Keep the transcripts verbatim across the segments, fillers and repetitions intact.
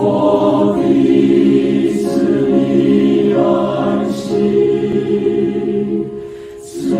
我必赐你安息，赐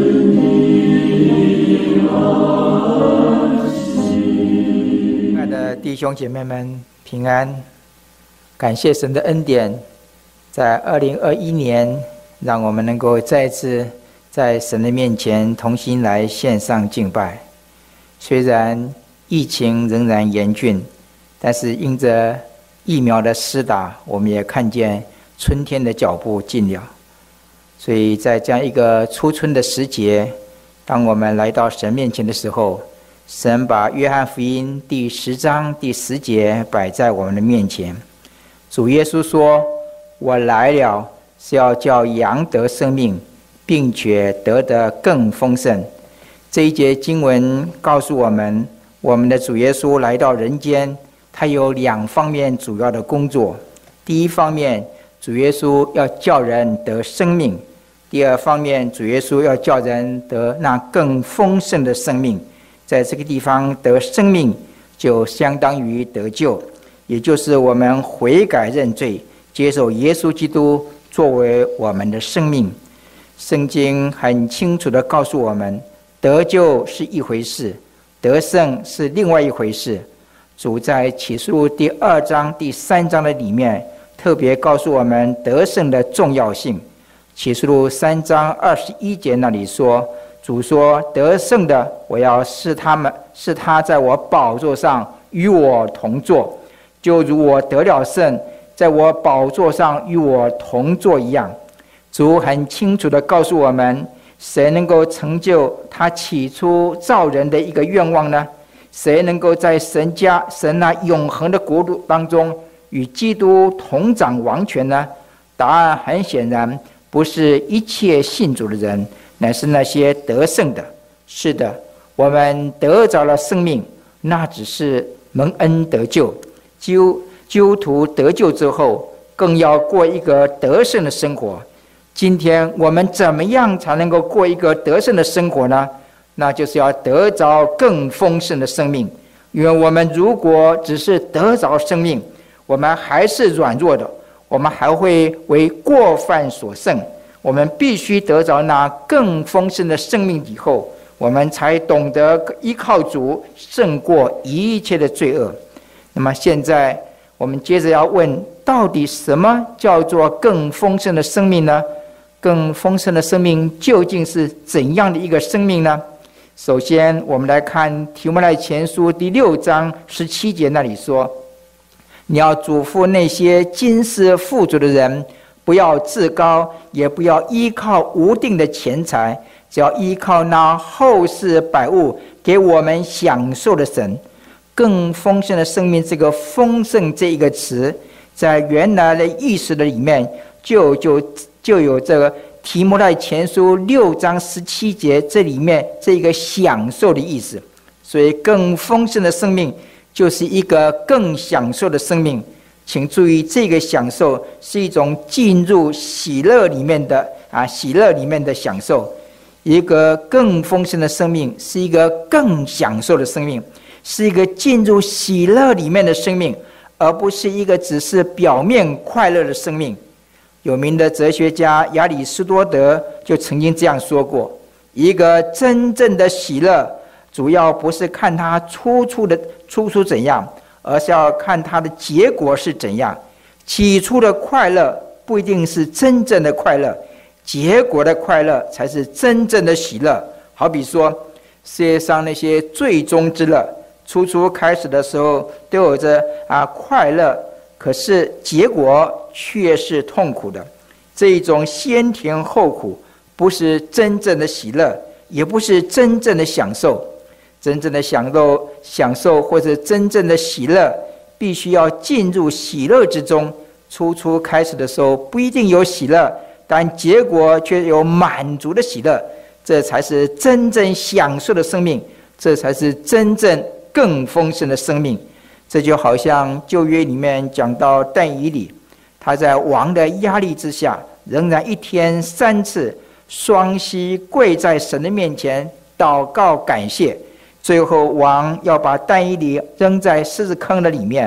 你安息。 亲爱的弟兄姐妹们，平安！感谢神的恩典，在二零二一年，让我们能够再次在神的面前同心来献上敬拜。虽然疫情仍然严峻，但是因着疫苗的施打，我们也看见春天的脚步近了。所以在这样一个初春的时节，当我们来到神面前的时候，神把约翰福音第十章第十节摆在我们的面前。主耶稣说：我来了是要叫羊得生命，并且得得更丰盛。这一节经文告诉我们，我们的主耶稣来到人间，他有两方面主要的工作。第一方面，主耶稣要叫人得生命；第二方面，主耶稣要叫人得那更丰盛的生命。在这个地方得生命，就相当于得救，也就是我们悔改认罪，接受耶稣基督作为我们的生命。圣经很清楚地告诉我们，得救是一回事，得胜是另外一回事。主在启示录第二章第三章的里面特别告诉我们得胜的重要性。启示录三章二十一节那里说，主说：得胜的，我要使他们使他在我宝座上与我同坐，就如我得了胜，在我宝座上与我同坐一样。主很清楚地告诉我们，谁能够成就他起初造人的一个愿望呢？谁能够在神家神那永恒的国度当中与基督同掌王权呢？答案很显然，不是一切信主的人，乃是那些得胜的。是的，我们得着了生命，那只是蒙恩得救。基督徒得救之后，更要过一个得胜的生活。今天我们怎么样才能够过一个得胜的生活呢？那就是要得着更丰盛的生命。因为我们如果只是得着生命，我们还是软弱的，我们还会为过犯所胜。我们必须得着那更丰盛的生命以后，我们才懂得依靠主胜过一切的罪恶。那么现在我们接着要问，到底什么叫做更丰盛的生命呢？更丰盛的生命究竟是怎样的一个生命呢？首先我们来看提摩太前书第六章十七节那里说，你要嘱咐那些今世富足的人，不要自高，也不要依靠无定的钱财，只要依靠那后世百物给我们享受的神。更丰盛的生命，这个丰盛这一个词，在原来的意思的里面就就就有这个提摩太前书六章十七节这里面这个享受的意思。所以更丰盛的生命就是一个更享受的生命。请注意，这个享受是一种进入喜乐里面的啊，喜乐里面的享受。一个更丰盛的生命是一个更享受的生命，是一个进入喜乐里面的生命，而不是一个只是表面快乐的生命。有名的哲学家亚里士多德就曾经这样说过，一个真正的喜乐，主要不是看它初初的初初怎样，而是要看它的结果是怎样。起初的快乐不一定是真正的快乐，结果的快乐才是真正的喜乐。好比说世界上那些最终之乐，初初开始的时候都有着啊快乐，可是结果却是痛苦的。这一种先甜后苦，不是真正的喜乐，也不是真正的享受。真正的享受享受或者真正的喜乐，必须要进入喜乐之中。初初开始的时候不一定有喜乐，但结果却有满足的喜乐，这才是真正享受的生命，这才是真正更丰盛的生命。这就好像旧约里面讲到但以理，他在王的压力之下，仍然一天三次双膝跪在神的面前祷告感谢。最后王要把但以理扔在狮子坑的里面，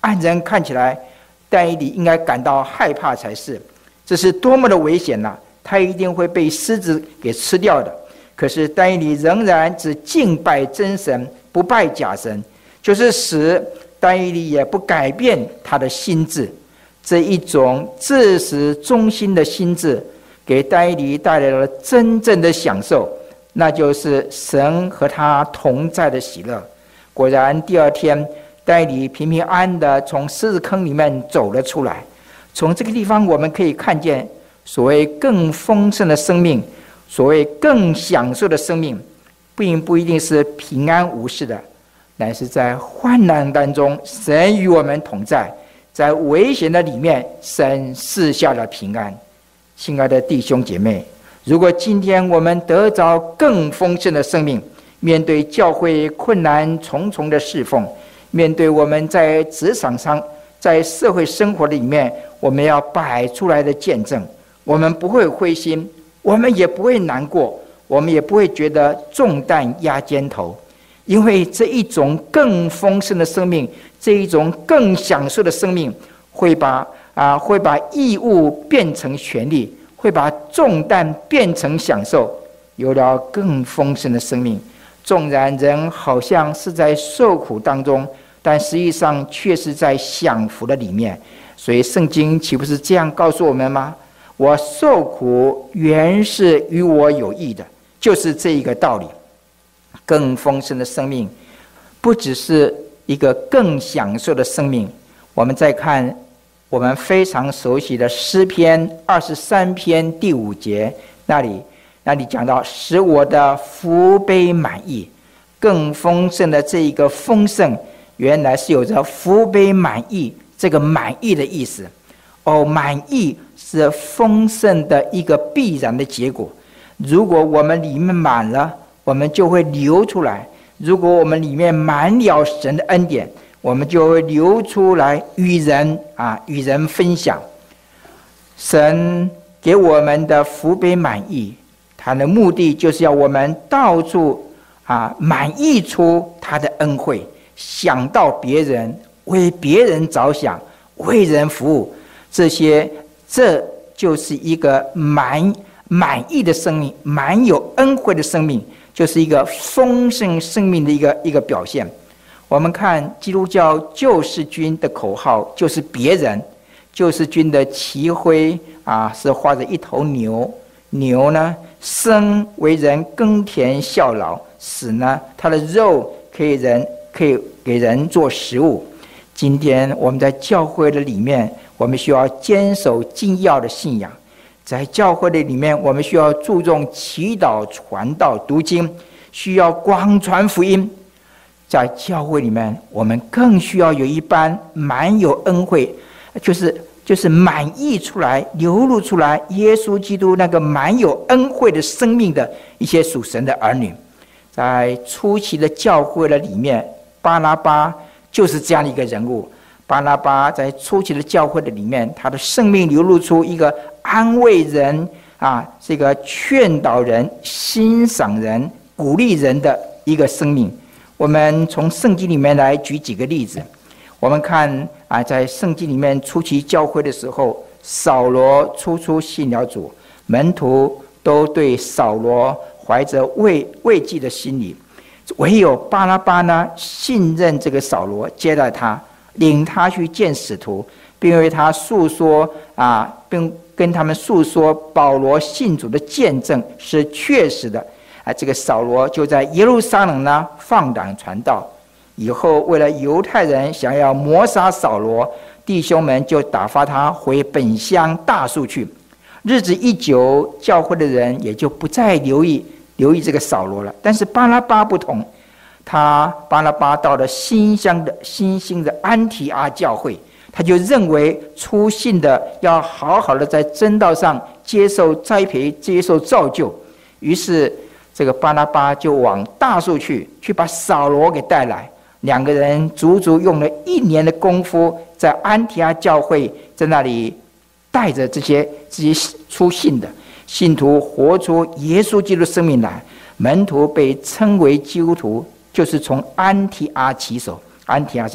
按人看起来，但以理应该感到害怕才是。这是多么的危险呐、啊！他一定会被狮子给吃掉的。可是但以理仍然只敬拜真神，不拜假神，就是使但以理也不改变他的心志。这一种自始忠心的心志，给但以理带来了真正的享受，那就是神和他同在的喜乐。果然，第二天，但以理平平安安的从狮子坑里面走了出来。从这个地方，我们可以看见，所谓更丰盛的生命，所谓更享受的生命，并不一定是平安无事的，乃是在患难当中，神与我们同在；在危险的里面，神赐下了平安。亲爱的弟兄姐妹，如果今天我们得着更丰盛的生命，面对教会困难重重的侍奉，面对我们在职场上、在社会生活里面，我们要摆出来的见证，我们不会灰心，我们也不会难过，我们也不会觉得重担压肩头，因为这一种更丰盛的生命，这一种更享受的生命，会把啊会把义务变成权利，会把重担变成享受。有了更丰盛的生命，纵然人好像是在受苦当中，但实际上却是在享福的里面。所以圣经岂不是这样告诉我们吗？我受苦原是与我有益的，就是这一个道理。更丰盛的生命不只是一个更享受的生命。我们再看我们非常熟悉的诗篇二十三篇第五节，那里那里讲到，使我的福杯满溢。更丰盛的这一个丰盛，原来是有着福杯满溢这个满溢的意思。哦，满溢是丰盛的一个必然的结果。如果我们里面满了，我们就会流出来；如果我们里面满了神的恩典，我们就会流出来与人啊与人分享。神给我们的福杯满溢，他的目的就是要我们到处啊满溢出他的恩惠，想到别人，为别人着想，为人服务。这些，这就是一个满满溢的生命，满有恩惠的生命，就是一个丰盛生命的一个一个表现。我们看基督教救世军的口号就是别人。救世军的旗徽啊是画着一头牛，牛呢生为人耕田效劳，死呢它的肉可以人可以给人做食物。今天我们在教会的里面，我们需要坚守精要的信仰。在教会的里面，我们需要注重祈祷、传道、读经，需要广传福音。在教会里面，我们更需要有一班满有恩惠，就是就是满溢出来、流露出来耶稣基督那个满有恩惠的生命的一些属神的儿女。在初期的教会的里面，巴拿巴就是这样的一个人物。巴拿巴在初期的教会的里面，他的生命流露出一个安慰人啊，这个劝导人、欣赏人、鼓励人的一个生命。我们从圣经里面来举几个例子。我们看啊，在圣经里面初期教会的时候，扫罗初初信了主，门徒都对扫罗怀着畏畏惧的心理，唯有巴拿巴呢信任这个扫罗，接待他，领他去见使徒，并为他诉说啊，并跟他们诉说保罗信主的见证是确实的啊。这个扫罗就在耶路撒冷呢放胆传道。以后为了犹太人想要谋杀扫罗，弟兄们就打发他回本乡大数去。日子一久，教会的人也就不再留意留意这个扫罗了。但是巴拿巴不同，他巴拿巴到了新乡的新兴的安提阿教会，他就认为初信的要好好的在真道上接受栽培，接受造就。于是这个巴拿巴就往大数去，去把扫罗给带来。两个人足足用了一年的功夫，在安提阿教会在那里带着这些这些初信的信徒活出耶稣基督生命来。门徒被称为基督徒，就是从安提阿起手。安提阿讲，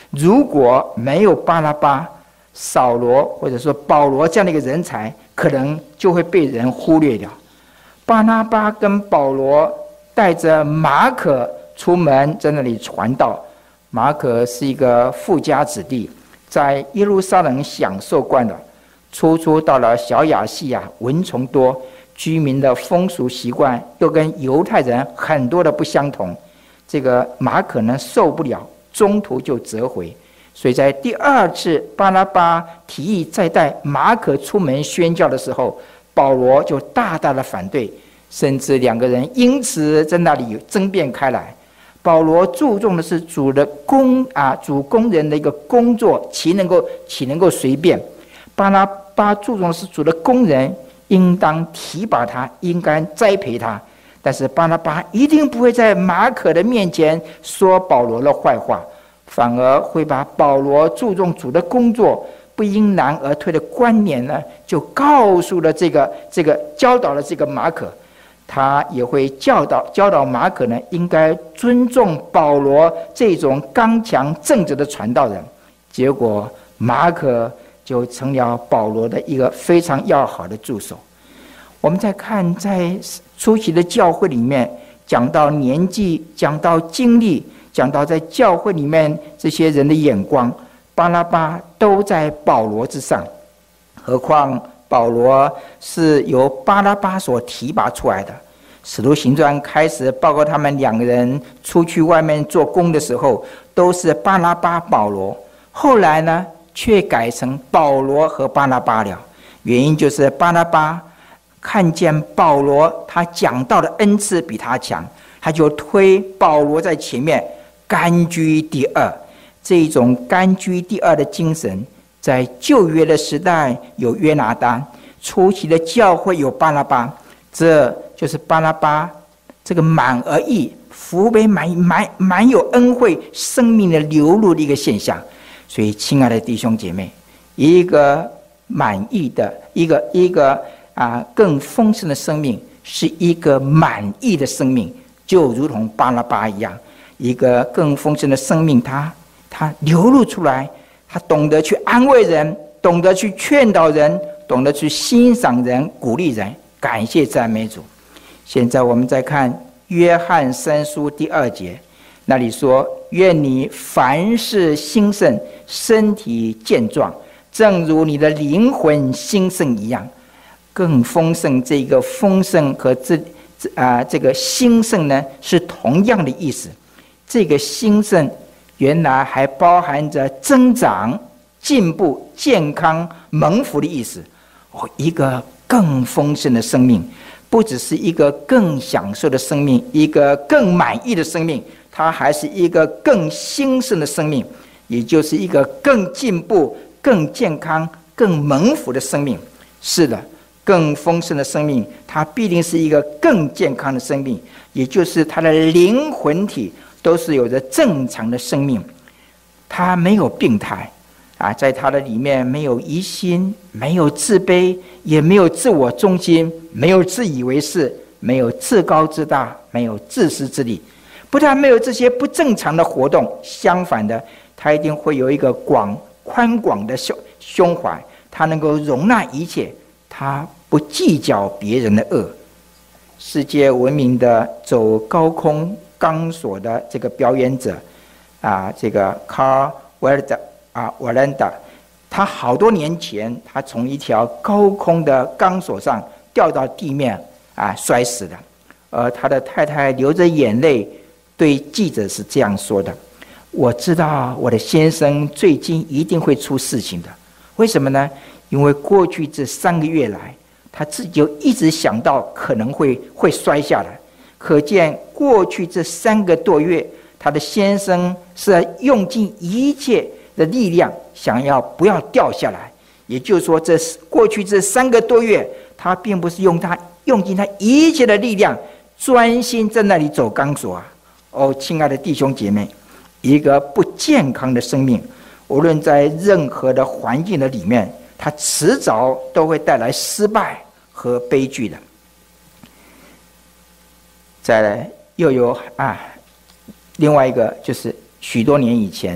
如果没有巴拿巴、扫罗或者说保罗这样的一个人才，可能就会被人忽略掉。巴拿巴跟保罗带着马可出门在那里传道。马可是一个富家子弟，在耶路撒冷享受惯了，初初到了小亚细亚，蚊虫多，居民的风俗习惯又跟犹太人很多的不相同。这个马可呢受不了，中途就折回。所以在第二次巴拿巴提议再带马可出门宣教的时候，保罗就大大的反对，甚至两个人因此在那里争辩开来。保罗注重的是主的工啊，主工人的一个工作，岂能够岂能够随便？巴拿巴注重的是主的工人，应当提拔他，应该栽培他。但是巴拿巴一定不会在马可的面前说保罗的坏话，反而会把保罗注重主的工作，不因难而退的观念呢，就告诉了这个这个教导了这个马可。他也会教导教导马可呢，应该尊重保罗这种刚强正直的传道人。结果马可就成了保罗的一个非常要好的助手。我们再看在初期的教会里面，讲到年纪，讲到经历，讲到在教会里面这些人的眼光，巴拿巴都在保罗之上。何况保罗是由巴拿巴所提拔出来的。使徒行传开始报告他们两个人出去外面做工的时候，都是巴拿巴、保罗。后来呢，却改成保罗和巴拿巴了。原因就是巴拿巴看见保罗他讲道的恩赐比他强，他就推保罗在前面，甘居第二。这种甘居第二的精神，在旧约的时代有约拿单，初期的教会有巴拿巴，这就是巴拿巴这个满而溢、福杯满满满有恩惠、生命的流露的一个现象。所以，亲爱的弟兄姐妹，一个满意的、一个一个啊更丰盛的生命，是一个满意的生命，就如同巴拿巴一样，一个更丰盛的生命，它它流露出来，他懂得去安慰人，懂得去劝导人，懂得去欣赏人、鼓励人。感谢赞美主。现在我们再看约翰三书第二节，那里说：愿你凡事兴盛，身体健壮，正如你的灵魂兴盛一样。更丰盛，这个丰盛和这啊这个兴盛呢，是同样的意思。这个兴盛原来还包含着增长、进步、健康、蒙福的意思。哦，一个更丰盛的生命，不只是一个更享受的生命，一个更满意的生命，它还是一个更兴盛的生命，也就是一个更进步、更健康、更蒙福的生命。是的，更丰盛的生命，它必定是一个更健康的生命，也就是它的灵魂体都是有着正常的生命，它没有病态啊，在它的里面没有疑心，没有自卑，也没有自我中心，没有自以为是，没有自高自大，没有自私自利。不但没有这些不正常的活动，相反的，它一定会有一个广宽广的胸怀，它能够容纳一切，它不计较别人的恶。世界闻名的走高空钢索的这个表演者啊，这个 Carl Weldon 啊 Weldon， 他好多年前，他从一条高空的钢索上掉到地面啊，摔死的。而他的太太流着眼泪对记者是这样说的：我知道我的先生最近一定会出事情的。为什么呢？因为过去这三个月来，他自己就一直想到可能会会摔下来。可见过去这三个多月，他的先生是用尽一切的力量，想要不要掉下来。也就是说，这过去这三个多月，他并不是用他用尽他一切的力量，专心在那里走钢索啊！哦，亲爱的弟兄姐妹，一个不健康的生命，无论在任何的环境的里面，它迟早都会带来失败和悲剧的。再来，又有啊，另外一个就是许多年以前，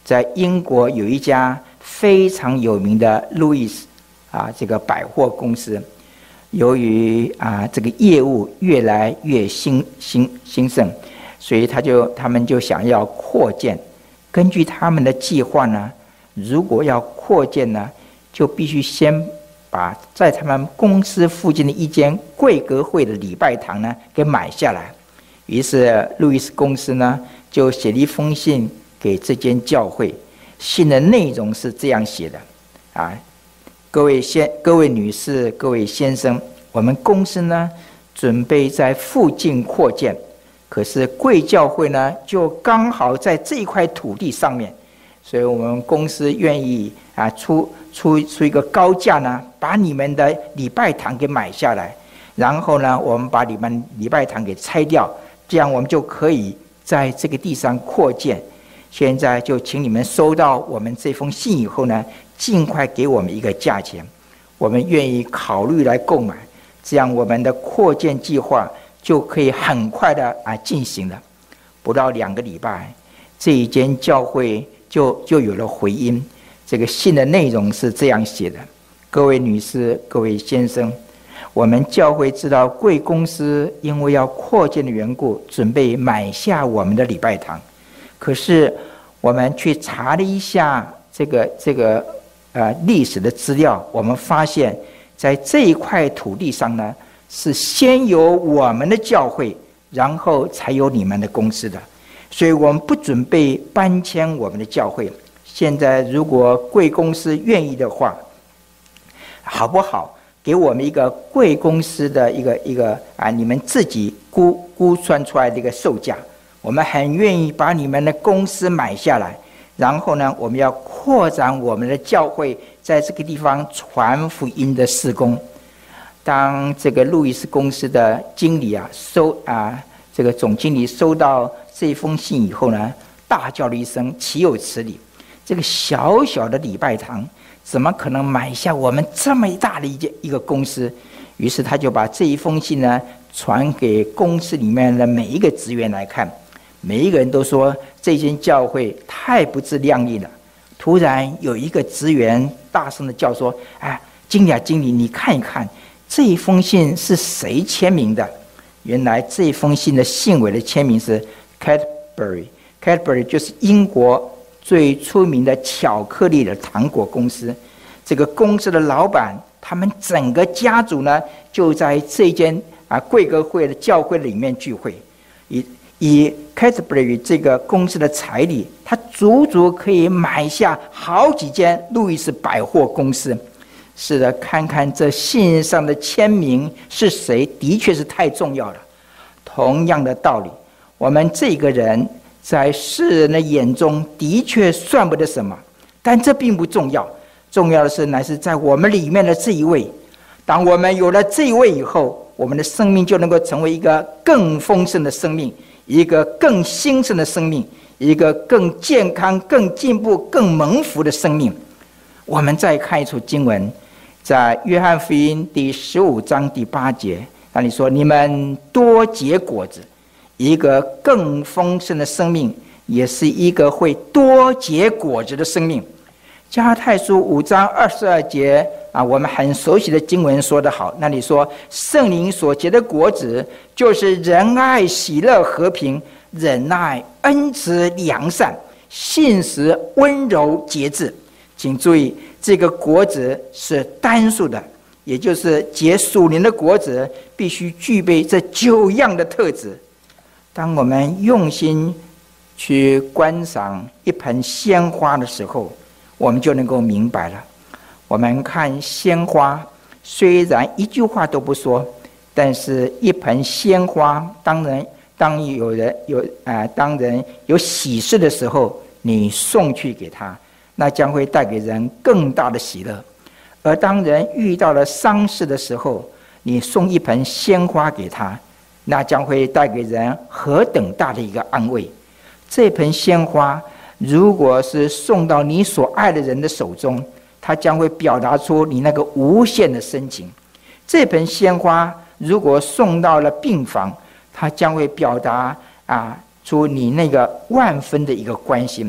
在英国有一家非常有名的路易斯啊这个百货公司，由于啊这个业务越来越兴兴兴盛，所以他就他们就想要扩建。根据他们的计划呢，如果要扩建呢，就必须先把在他们公司附近的一间贵格会的礼拜堂呢给买下来。于是路易斯公司呢就写了一封信给这间教会，信的内容是这样写的啊，各位先各位女士、各位先生，我们公司呢准备在附近扩建，可是贵教会呢就刚好在这一块土地上面，所以我们公司愿意啊出出出一个高价呢，把你们的礼拜堂给买下来，然后呢我们把你们礼拜堂给拆掉，这样我们就可以在这个地上扩建。现在就请你们收到我们这封信以后呢，尽快给我们一个价钱，我们愿意考虑来购买，这样我们的扩建计划就可以很快的啊进行了。不到两个礼拜，这一间教会就就有了回音。这个信的内容是这样写的：各位女士、各位先生，我们教会知道贵公司因为要扩建的缘故，准备买下我们的礼拜堂。可是我们去查了一下这个这个呃历史的资料，我们发现在这一块土地上呢，是先有我们的教会，然后才有你们的公司的，所以我们不准备搬迁我们的教会。现在如果贵公司愿意的话，好不好？给我们一个贵公司的一个一个啊，你们自己估估算出来的一个售价。我们很愿意把你们的公司买下来，然后呢，我们要扩展我们的教会在这个地方传福音的事工。当这个路易斯公司的经理啊收啊这个总经理收到这封信以后呢，大叫了一声：“岂有此理！这个小小的礼拜堂怎么可能买下我们这么大的一间一个公司？”于是他就把这一封信呢传给公司里面的每一个职员来看。每一个人都说这间教会太不自量力了。突然有一个职员大声的叫说：“哎，经理啊，经理，你看一看这一封信是谁签名的？”原来这封信的信尾的签名是 Cadbury，Cadbury 就是英国最出名的巧克力的糖果公司。这个公司的老板，他们整个家族呢，就在这间啊贵格会的教会里面聚会。以以 Cadbury 这个公司的财力，他足足可以买下好几间路易斯百货公司。是的，看看这信上的签名是谁，的确是太重要了。同样的道理，我们这个人在世人的眼中的确算不得什么，但这并不重要。重要的是，乃是在我们里面的这一位。当我们有了这一位以后，我们的生命就能够成为一个更丰盛的生命，一个更兴盛的生命，一个更健康、更进步、更蒙福的生命。我们再看一处经文，在约翰福音第十五章第八节，那里说：“你们多结果子。”一个更丰盛的生命，也是一个会多结果子的生命。加拉太书五章二十二节啊，我们很熟悉的经文说得好，那里说：“圣灵所结的果子，就是仁爱、喜乐、和平、忍耐、恩慈、良善、信实、温柔、节制。”请注意，这个果子是单数的，也就是结属灵的果子必须具备这九样的特质。当我们用心去观赏一盆鲜花的时候，我们就能够明白了。我们看鲜花，虽然一句话都不说，但是一盆鲜花，当然当有人有啊、呃，当人有喜事的时候，你送去给他，那将会带给人更大的喜乐；而当人遇到了丧事的时候，你送一盆鲜花给他，那将会带给人何等大的一个安慰。这盆鲜花如果是送到你所爱的人的手中，它将会表达出你那个无限的深情。这盆鲜花如果送到了病房，它将会表达啊出你那个万分的一个关心。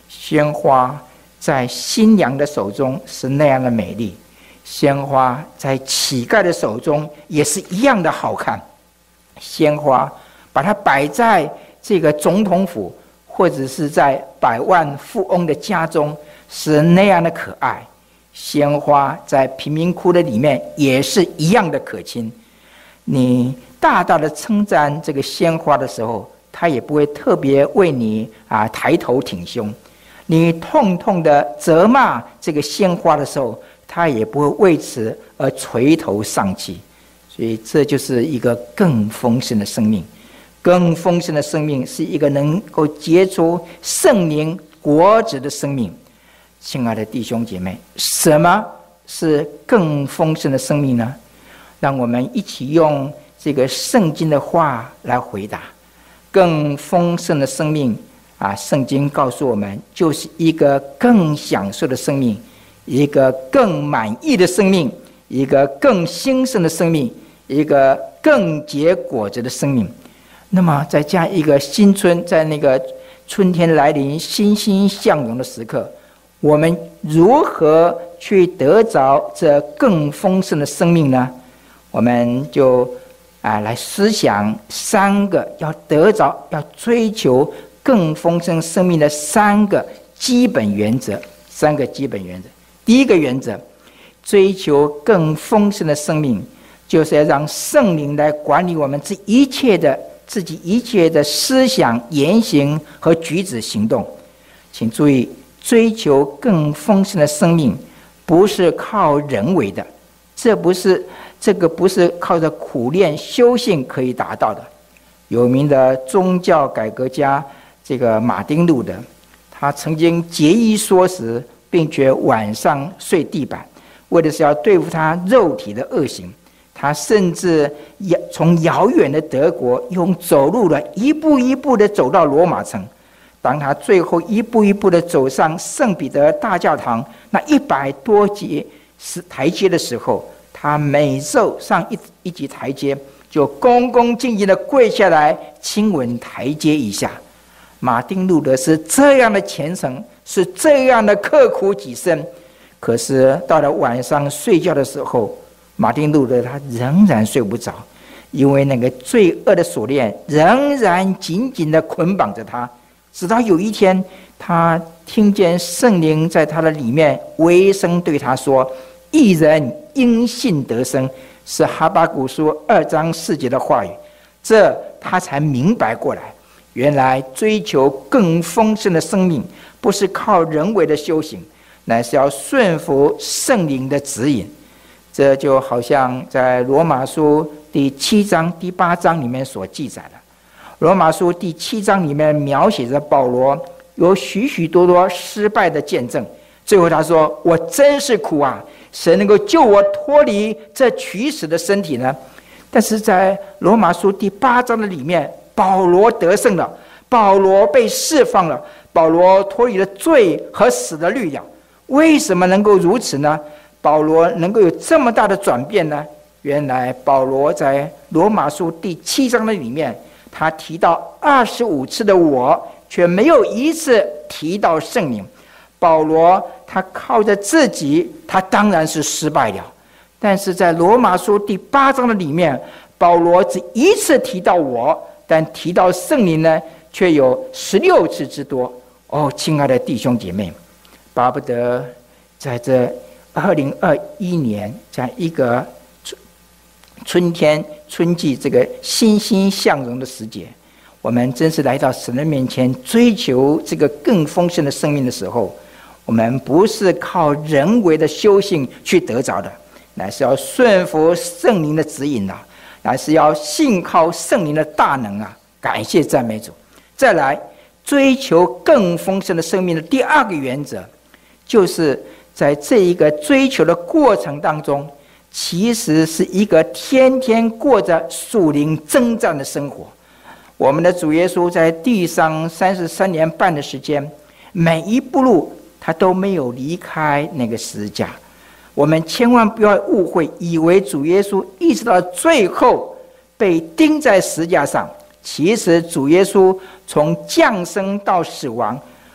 鲜花在新娘的手中是那样的美丽，鲜花在乞丐的手中也是一样的好看。鲜花把它摆在这个总统府，或者是在百万富翁的家中，是那样的可爱。鲜花在贫民窟的里面也是一样的可亲。你大大的称赞这个鲜花的时候，它也不会特别为你啊抬头挺胸；你痛痛的责骂这个鲜花的时候，它也不会为此而垂头丧气。所以这就是一个更丰盛的生命。更丰盛的生命是一个能够结出圣灵果子的生命。亲爱的弟兄姐妹，什么是更丰盛的生命呢？让我们一起用这个圣经的话来回答。更丰盛的生命啊，圣经告诉我们，就是一个更享受的生命，一个更满意的生命，一个更兴盛的生命，一个更结果子的生命。那么在这样一个新春，在那个春天来临欣欣向荣的时刻，我们如何去得着这更丰盛的生命呢？我们就啊来思想三个要得着、要追求更丰盛生命的三个基本原则。三个基本原则。第一个原则，追求更丰盛的生命，就是要让圣灵来管理我们这一切的自己一切的思想、言行和举止行动。请注意，追求更丰盛的生命，不是靠人为的，这不是这个不是靠着苦练修行可以达到的。有名的宗教改革家这个马丁路德，他曾经节衣缩食，并且晚上睡地板，为的是要对付他肉体的恶行。他甚至从遥远的德国用走路的一步一步的走到罗马城。当他最后一步一步的走上圣彼得大教堂那一百多级台阶的时候，他每走上一一级台阶，就恭恭敬敬的跪下来亲吻台阶一下。马丁路德是这样的虔诚，是这样的刻苦己身，可是到了晚上睡觉的时候，马丁路德他仍然睡不着，因为那个罪恶的锁链仍然紧紧地捆绑着他。直到有一天，他听见圣灵在他的里面微声对他说：“义人因信得生。”是哈巴谷书二章四节的话语。这他才明白过来，原来追求更丰盛的生命，不是靠人为的修行，乃是要顺服圣灵的指引。这就好像在罗马书第七章、第八章里面所记载的。罗马书第七章里面描写着保罗有许许多多失败的见证，最后他说：“我真是苦啊！谁能够救我脱离这取死的身体呢？”但是在罗马书第八章的里面，保罗得胜了，保罗被释放了，保罗脱离了罪和死的律了。为什么能够如此呢？保罗能够有这么大的转变呢？原来保罗在罗马书第七章的里面，他提到二十五次的我，却没有一次提到圣灵。保罗他靠着自己，他当然是失败了。但是在罗马书第八章的里面，保罗只一次提到我，但提到圣灵呢，却有十六次之多。哦，亲爱的弟兄姐妹，巴不得在这二零二一年，在一个春天春季这个欣欣向荣的时节，我们真是来到神的面前，追求这个更丰盛的生命的时候，我们不是靠人为的修行去得着的，乃是要顺服圣灵的指引啊，乃是要信靠圣灵的大能啊！感谢赞美主。再来，追求更丰盛的生命的第二个原则，就是在这一个追求的过程当中，其实是一个天天过着属灵征战的生活。我们的主耶稣在地上三十三年半的时间，每一步路他都没有离开那个十字架。我们千万不要误会，以为主耶稣一直到最后被钉在十字架上。其实主耶稣从降生到死亡，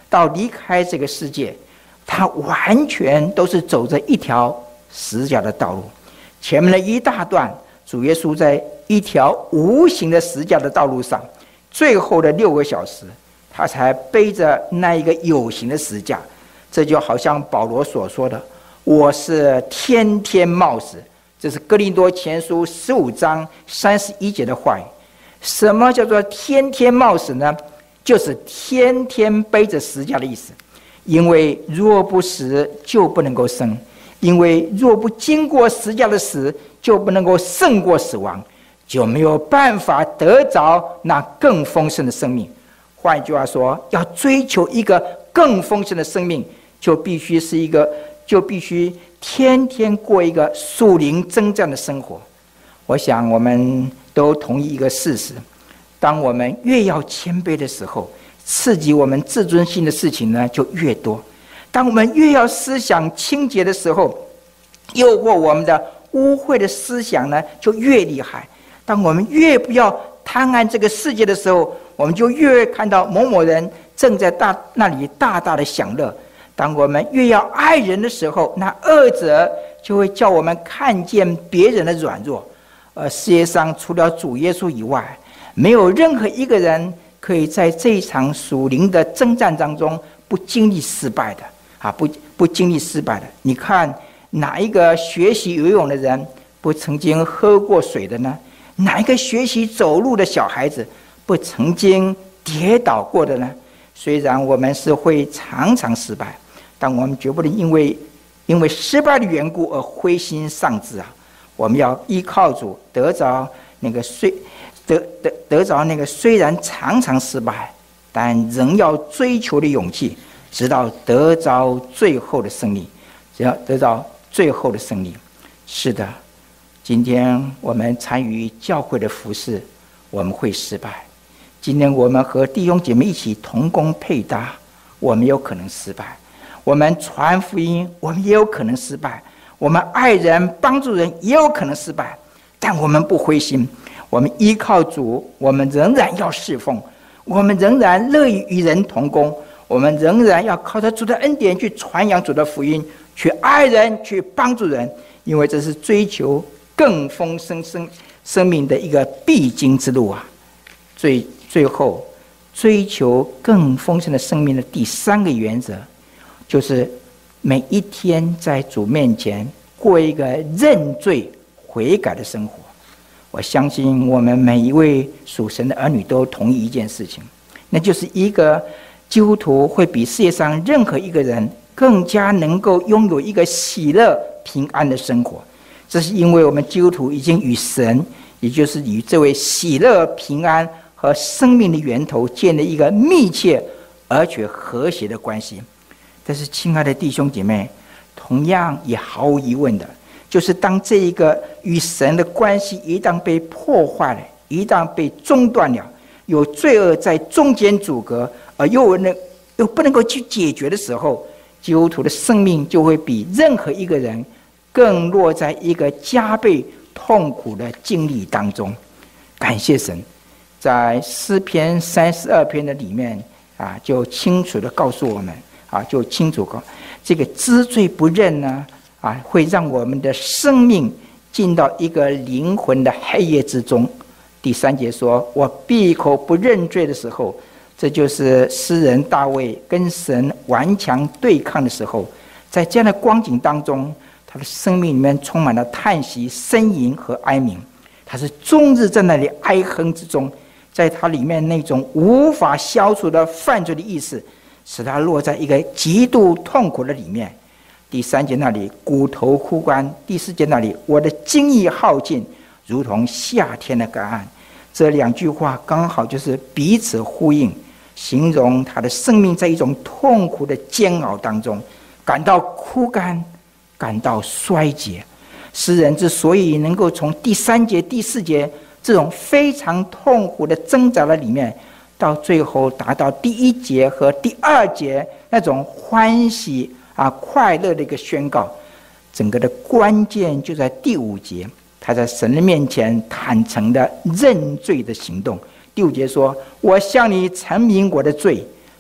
到离开这个世界，他完全都是走着一条十字架的道路。前面的一大段，主耶稣在一条无形的十字架的道路上，最后的六个小时，他才背着那一个有形的十字架。这就好像保罗所说的，我是天天冒死。这是哥林多前书十五章三十一节的话语。什么叫做天天冒死呢？就是天天背着十字架的意思。因为若不死，就不能够生；因为若不经过十字架的死，就不能够胜过死亡，就没有办法得着那更丰盛的生命。换一句话说，要追求一个更丰盛的生命，就必须是一个，就必须天天过一个属灵征战的生活。我想我们都同意一个事实：当我们越要谦卑的时候，刺激我们自尊心的事情呢就越多；当我们越要思想清洁的时候，诱惑我们的污秽的思想呢就越厉害；当我们越不要贪爱这个世界的时候，我们就越看到某某人正在大那里大大的享乐。当我们越要爱人的时候，那恶者就会叫我们看见别人的软弱。而世界上除了主耶稣以外，没有任何一个人可以在这一场属灵的征战当中不经历失败的啊，不不经历失败的。你看哪一个学习游泳的人不曾经喝过水的呢？哪一个学习走路的小孩子不曾经跌倒过的呢？虽然我们是会常常失败，但我们绝不能因为因为失败的缘故而灰心丧志啊！我们要依靠主，得着那个虽得得得着那个虽然常常失败，但仍要追求的勇气，直到得着最后的胜利，只要得着最后的胜利。是的，今天我们参与教会的服事，我们会失败；今天我们和弟兄姐妹一起同工配搭，我们有可能失败；我们传福音，我们也有可能失败；我们爱人帮助人也有可能失败。但我们不灰心，我们依靠主，我们仍然要侍奉，我们仍然乐意与人同工，我们仍然要靠着主的恩典去传扬主的福音，去爱人，去帮助人，因为这是追求更丰盛生生命的一个必经之路啊！最最后，追求更丰盛的生命的第三个原则，就是每一天在主面前过一个认罪悔改的生活。我相信我们每一位属神的儿女都同意一件事情，那就是一个基督徒会比世界上任何一个人更加能够拥有一个喜乐平安的生活。这是因为我们基督徒已经与神，也就是与这位喜乐平安和生命的源头建立一个密切而且和谐的关系。但是亲爱的弟兄姐妹，同样也毫无疑问的，就是当这一个与神的关系一旦被破坏了，一旦被中断了，有罪恶在中间阻隔，而又能又不能够去解决的时候，基督徒的生命就会比任何一个人更落在一个加倍痛苦的经历当中。感谢神，在诗篇三十二篇的里面啊，就清楚的告诉我们啊，就清楚告这个知罪不认呢啊，会让我们的生命进到一个灵魂的黑夜之中。第三节说，我闭口不认罪的时候，这就是诗人大卫跟神顽强对抗的时候。在这样的光景当中，他的生命里面充满了叹息、呻吟和哀鸣，他是终日在那里哀哼之中，在他里面那种无法消除的犯罪的意识，使他落在一个极度痛苦的里面。第三节那里骨头枯干，第四节那里我的精液耗尽，如同夏天的干旱。这两句话刚好就是彼此呼应，形容他的生命在一种痛苦的煎熬当中，感到枯干，感到衰竭。诗人之所以能够从第三节第四节这种非常痛苦的挣扎的里面，到最后达到第一节和第二节那种欢喜啊快乐的一个宣告，整个的关键就在第五节，他在神的面前坦诚的认罪的行动。第五节说，我向你陈明我的罪，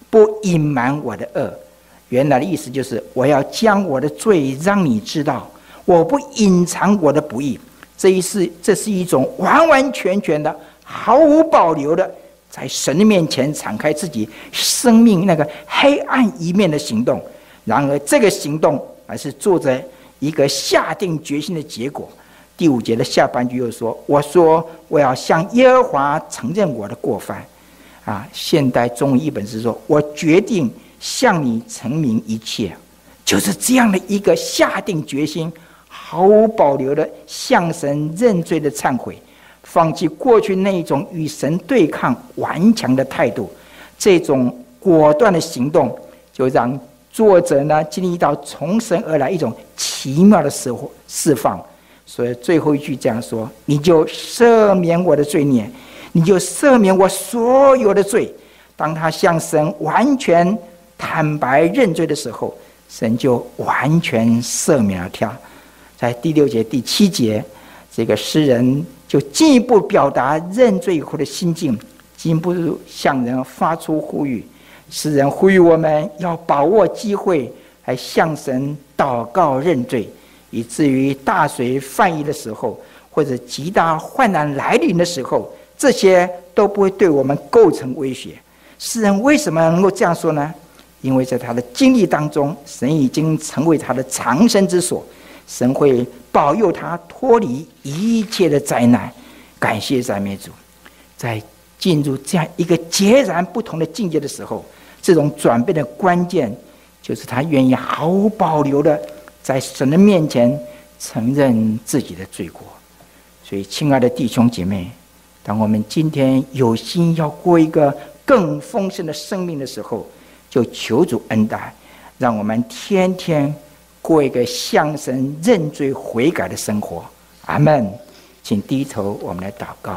不隐瞒我的恶。原来的意思就是我要将我的罪让你知道，我不隐藏我的不义。这一是这是一种完完全全的毫无保留的在神的面前敞开自己生命那个黑暗一面的行动。然而这个行动还是做着一个下定决心的结果。第五节的下半句又说，我说我要向耶和华承认我的过犯。啊，现代中文译本是说，我决定向你陈明一切。就是这样的一个下定决心，毫无保留的向神认罪的忏悔，放弃过去那一种与神对抗顽强的态度。这种果断的行动，就让作者呢经历到从神而来一种奇妙的释释放。所以最后一句这样说，你就赦免我的罪孽，你就赦免我所有的罪。当他向神完全坦白认罪的时候，神就完全赦免了他。在第六节第七节，这个诗人就进一步表达认罪以后的心境，进一步向人发出呼吁。诗人呼吁我们要把握机会来向神祷告认罪，以至于大水泛溢的时候，或者极大患难来临的时候，这些都不会对我们构成威胁。诗人为什么能够这样说呢？因为在他的经历当中，神已经成为他的藏身之所，神会保佑他脱离一切的灾难。感谢赞美主。在进入这样一个截然不同的境界的时候，这种转变的关键就是他愿意毫无保留的在神的面前承认自己的罪过。所以亲爱的弟兄姐妹，当我们今天有心要过一个更丰盛的生命的时候，就求主恩待，让我们天天过一个向神认罪悔改的生活。阿们。请低头，我们来祷告。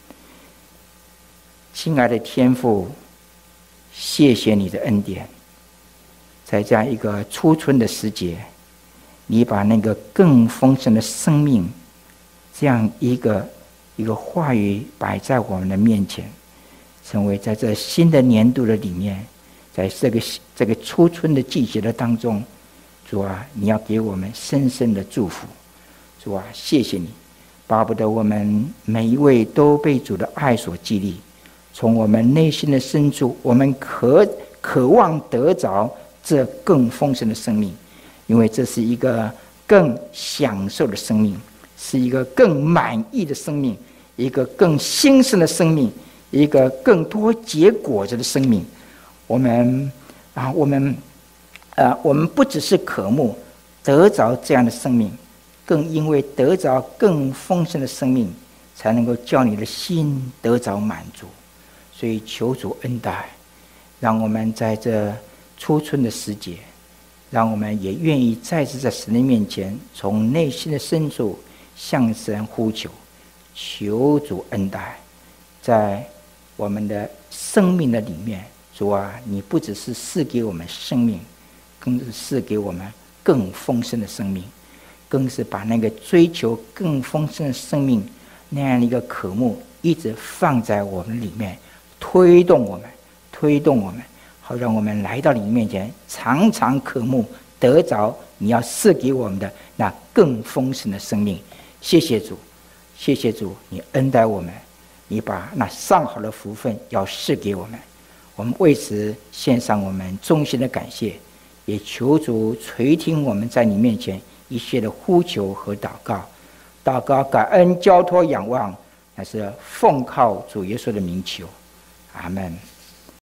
亲爱的天父，谢谢你的恩典，在这样一个初春的时节，你把那个更丰盛的生命这样一个一个话语摆在我们的面前，成为在这新的年度的里面，在这个这个初春的季节的当中，主啊，你要给我们深深的祝福。主啊，谢谢你，巴不得我们每一位都被主的爱所激励，从我们内心的深处，我们渴渴望得着这更丰盛的生命，因为这是一个更享受的生命，是一个更满意的生命，一个更兴盛的生命，一个更多结果子的生命。我们啊，我们啊，我们不只是渴慕得着这样的生命，更因为得着更丰盛的生命，才能够叫你的心得着满足。所以求主恩待，让我们在这初春的时节，让我们也愿意再次在神的面前，从内心的深处向神呼求，求主恩待，在我们的生命的里面，主啊，你不只是赐给我们生命，更是赐给我们更丰盛的生命，更是把那个追求更丰盛的生命那样的一个渴慕一直放在我们里面，推动我们推动我们，好让我们来到你面前，常常渴慕得着你要赐给我们的那更丰盛的生命。谢谢主，谢谢主，你恩待我们，你把那上好的福分要赐给我们。我们为此献上我们衷心的感谢，也求主垂听我们在你面前一切的呼求和祷告。祷告感恩交托仰望，那是奉靠主耶稣的名求。阿们。